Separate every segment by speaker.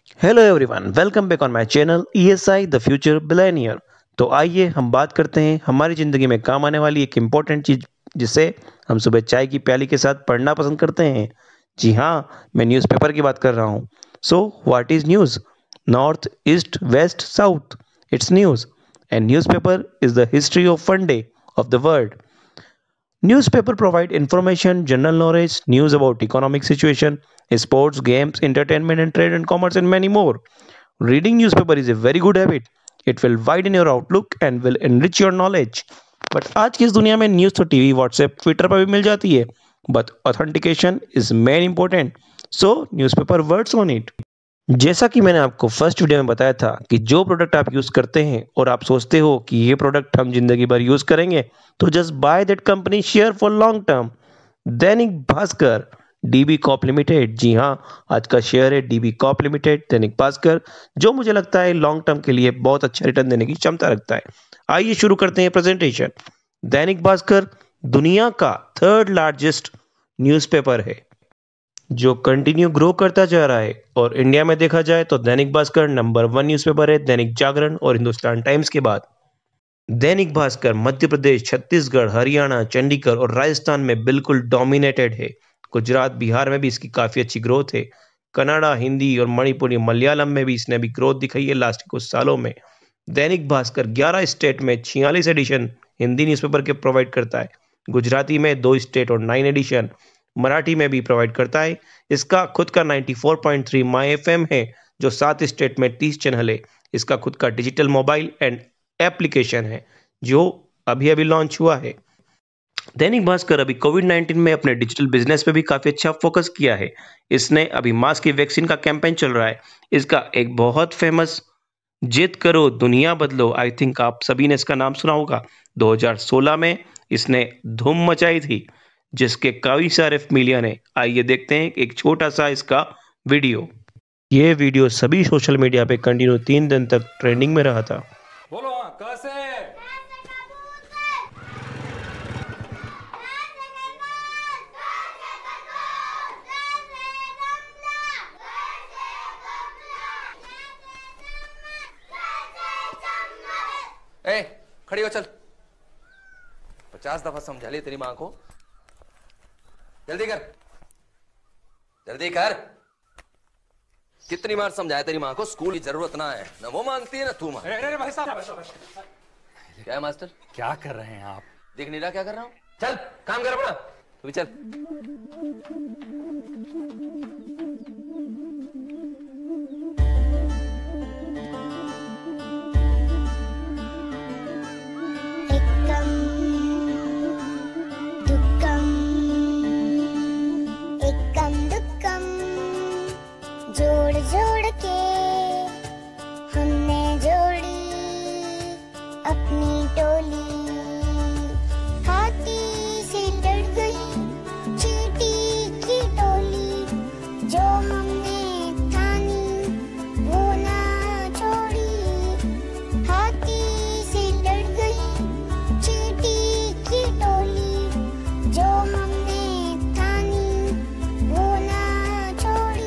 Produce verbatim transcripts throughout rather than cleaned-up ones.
Speaker 1: Hello everyone, welcome back on my channel ESI the future billionaire. तो आइए हम बात करते हैं हमारी ज़िंदगी में काम आने वाली एक इम्पोर्टेंट चीज़ जिसे हम सुबह चाय की प्याली के साथ पढ़ना पसंद करते हैं। जी हाँ, मैं न्यूज़पेपर की बात कर रहा हूँ। So what is news? North, east, west, south, it's news. And newspaper is the history of one day of the world. Newspaper provide information, general knowledge, news about economic situation, sports, games, entertainment and trade and commerce and many more. Reading newspaper is a very good habit. It will widen your outlook and will enrich your knowledge. But आज की इस दुनिया में news तो TV, WhatsApp, Twitter पर भी मिल जाती है। But authentication is main important. So newspaper words on it. जैसा कि मैंने आपको फर्स्ट वीडियो में बताया था कि जो प्रोडक्ट आप यूज़ करते हैं और आप सोचते हो कि ये प्रोडक्ट हम जिंदगी भर यूज़ करेंगे, तो just buy that company share for long term. Dainik Bhaskar, DB Corp limited. जी हाँ, आज का शेयर है dB Corp limited, Dainik Bhaskar, जो मुझे लगता है लॉन्ग टर्म के लिए बहुत अच्छा रिटर्न देने की क्षमता रखता है। आइए शुरू करते हैं प्रेजेंटेशन। दैनिक भास्कर दुनिया का थर्ड लार्जेस्ट न्यूज़पेपर है जो कंटिन्यू ग्रो करता जा रहा है। और इंडिया में देखा जाए तो Dainik Bhaskar number one newspaper है दैनिक जागरण और हिंदुस्तान टाइम्स के बाद। दैनिक भास्कर मध्य प्रदेश, छत्तीसगढ़, हरियाणा, चंडीगढ़ और राजस्थान में बिल्कुल डोमिनेटेड है। गुजरात, बिहार में भी इसकी काफ़ी अच्छी ग्रोथ है। कन्नड़ा, हिंदी और मणिपुरी, मलयालम में भी इसने अभी ग्रोथ दिखाई है लास्ट कुछ सालों में। दैनिक भास्कर ग्यारह स्टेट में छियालीस एडिशन हिंदी न्यूज़पेपर के प्रोवाइड करता है। गुजराती में दो स्टेट और नाइन एडिशन, मराठी में भी प्रोवाइड करता है। इसका खुद का चौरानवे पॉइंट तीन माई एफएम है जो सात स्टेट में तीस चैनल है। इसका खुद का डिजिटल मोबाइल एंड एप्लीकेशन है जो अभी अभी लॉन्च हुआ है। दैनिक भास्कर अभी कोविड नाइन्टीन में अपने डिजिटल बिजनेस पे भी काफी अच्छा फोकस किया है। इसने अभी मास्क की वैक्सीन का कैंपेन चल रहा है। इसका एक बहुत फेमस जिद करो दुनिया बदलो, आई थिंक आप सभी ने इसका नाम सुना होगा। दो हज़ार सोलह में इसने धूम मचाई थी जिसके कई सारे मिलियन है। आइए देखते हैं एक छोटा सा इसका वीडियो। ये वीडियो सभी सोशल मीडिया पे कंटिन्यू तीन दिन तक ट्रेंडिंग में रहा था।
Speaker 2: बोलो हाँ कैसे? ए, खड़ी हो चल। पचास दफा समझा ली तेरी मां को। जल्दी कर, जल्दी कर। कितनी बार समझाया तेरी मां को स्कूल की जरूरत ना है, ना वो मानती है ना तू मान।
Speaker 3: अरे भाई साहब,
Speaker 2: क्या है मास्टर?
Speaker 3: क्या कर रहे हैं आप?
Speaker 2: दिख नहीं रहा क्या कर रहा हूं? चल काम कर अपना, तू भी चल।
Speaker 4: जोड़ जोड़ के हमने जोड़ी अपनी टोली। हाथी से डर गई चींटी की टोली, जो हमने ठानी वो ना छोड़ी। हाथी से डर गई चींटी की टोली, जो हमने ठानी वो ना छोड़ी।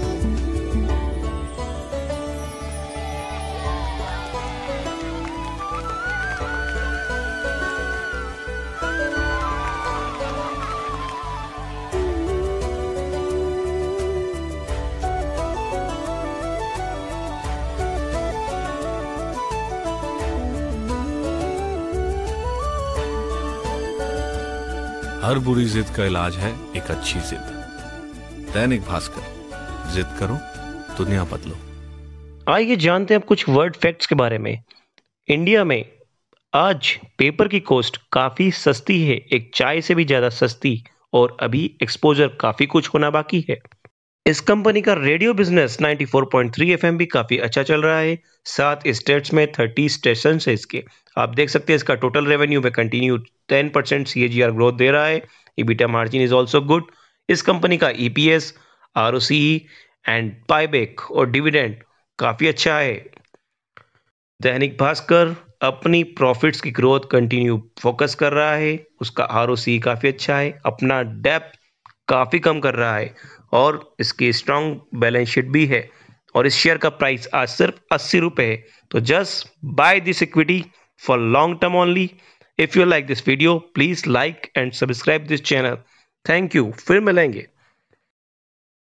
Speaker 5: हर बुरी जिद का इलाज है एक अच्छी जिद। दैनिक भास्कर, जिद करो दुनिया बदलो।
Speaker 1: आइए जानते हैं अब कुछ वर्ड फैक्ट्स के बारे में। इंडिया में आज पेपर की कॉस्ट काफ़ी सस्ती है, एक चाय से भी ज़्यादा सस्ती, और अभी एक्सपोजर काफ़ी कुछ होना बाकी है। इस कंपनी का रेडियो बिजनेस चौरानवे पॉइंट तीन एफएम भी काफ़ी अच्छा चल रहा है। सात स्टेट्स में तीस स्टेशन है इसके। आप देख सकते हैं इसका टोटल रेवेन्यू में continue ten percent CAGR growth दे रहा है। EBITDA margin is also good. इस कंपनी का ईपीएस, आरओसीई एंड बायबैक और डिविडेंड काफ़ी अच्छा है। दैनिक भास्कर अपनी प्रॉफिट्स की ग्रोथ कंटिन्यू फोकस कर रहा है। उसका आरओसी काफ़ी अच्छा है, अपना डेप्थ काफ़ी कम कर रहा है और इसकी स्ट्रॉन्ग बैलेंस शीट भी है। और इस शेयर का प्राइस आज सिर्फ अस्सी रुपए है। तो just buy this equity for long term only. If you like this video please like and subscribe this channel. Thank you, फिर मिलेंगे।